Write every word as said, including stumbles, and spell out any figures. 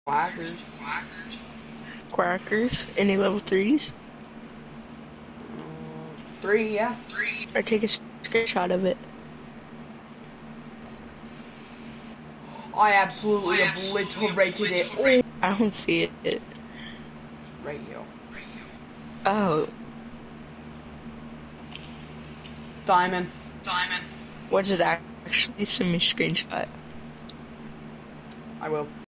quackers. Quackers? Any level threes? Three, yeah. Or take a screenshot of it. I absolutely obliterated it. Oh, I don't see it. radio. Oh, Diamond. what did it actually send me a screenshot? I will.